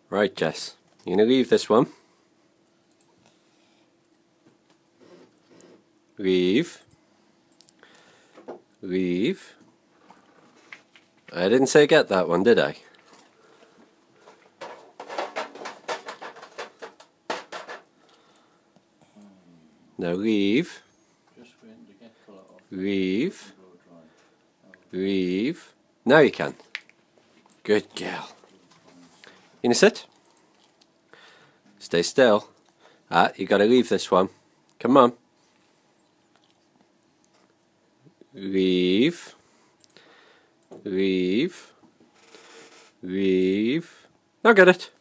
Right, Jess, you're going to leave this one. Leave. Leave. I didn't say get that one, did I? Now leave. Leave. Leave. Now you can. Good girl. You gonna sit? Stay still. You gotta leave this one. Come on. Leave. Leave. Leave. Now get it.